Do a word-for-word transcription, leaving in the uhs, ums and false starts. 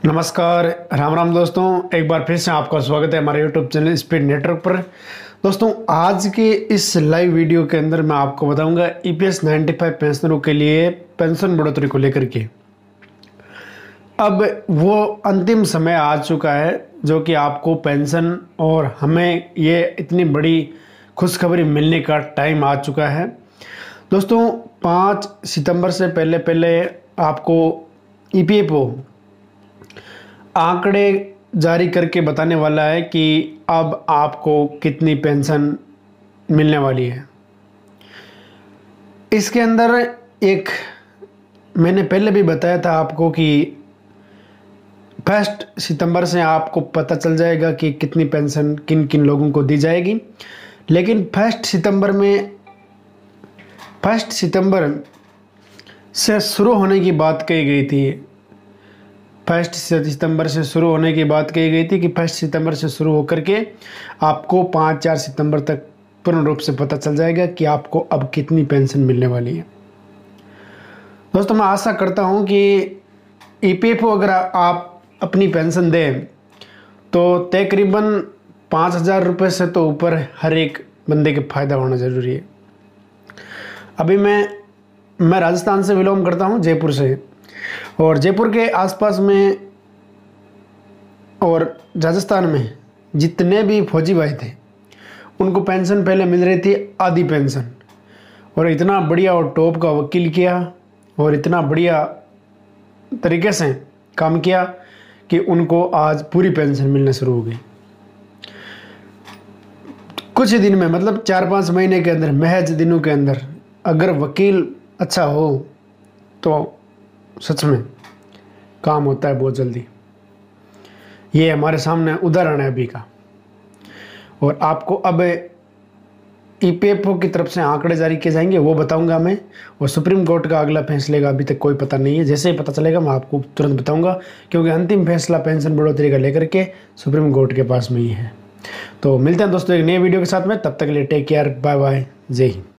नमस्कार, राम राम दोस्तों। एक बार फिर से आपका स्वागत है हमारे यूट्यूब चैनल स्पीड नेटवर्क पर। दोस्तों, आज के इस लाइव वीडियो के अंदर मैं आपको बताऊंगा ईपीएस पचानवे पेंशनरों के लिए पेंशन बढ़ोतरी को लेकर के। अब वो अंतिम समय आ चुका है जो कि आपको पेंशन और हमें ये इतनी बड़ी खुशखबरी मिलने का टाइम आ चुका है। दोस्तों, पाँच सितंबर से पहले पहले आपको ईपीएफओ आंकड़े जारी करके बताने वाला है कि अब आपको कितनी पेंशन मिलने वाली है। इसके अंदर एक मैंने पहले भी बताया था आपको कि फर्स्ट सितंबर से आपको पता चल जाएगा कि कितनी पेंशन किन किन लोगों को दी जाएगी। लेकिन फर्स्ट सितंबर में फर्स्ट सितंबर से शुरू होने की बात कही गई थी फर्स्ट सितंबर से शुरू होने की बात कही गई थी कि फर्स्ट सितंबर से शुरू होकर के आपको पाँच चार सितंबर तक पूर्ण रूप से पता चल जाएगा कि आपको अब कितनी पेंशन मिलने वाली है। दोस्तों, मैं आशा करता हूं कि ईपीएफओ अगर आप अपनी पेंशन दें तो तकरीबन पाँच हज़ार रुपये से तो ऊपर हर एक बंदे के फ़ायदा होना ज़रूरी है। अभी मैं मैं राजस्थान से बिलोंग करता हूं, जयपुर से, और जयपुर के आसपास में और राजस्थान में जितने भी फौजी भाई थे उनको पेंशन पहले मिल रही थी आधी पेंशन, और इतना बढ़िया और टॉप का वकील किया और इतना बढ़िया तरीके से काम किया कि उनको आज पूरी पेंशन मिलना शुरू हो गई। कुछ ही दिन में, मतलब चार पाँच महीने के अंदर, महज दिनों के अंदर, अगर वकील अच्छा हो तो सच में काम होता है बहुत जल्दी। ये हमारे सामने उदाहरण है अभी का। और आपको अब ईपीएफओ की तरफ से आंकड़े जारी किए जाएंगे, वो बताऊंगा मैं। और सुप्रीम कोर्ट का अगला फैसले का अभी तक कोई पता नहीं है। जैसे ही पता चलेगा मैं आपको तुरंत बताऊंगा, क्योंकि अंतिम फैसला पेंशन बढ़ोतरी का लेकर के सुप्रीम कोर्ट के पास में ही है। तो मिलते हैं दोस्तों एक नए वीडियो के साथ में। तब तक के लिए टेक केयर, बाय बाय, जय हिंद।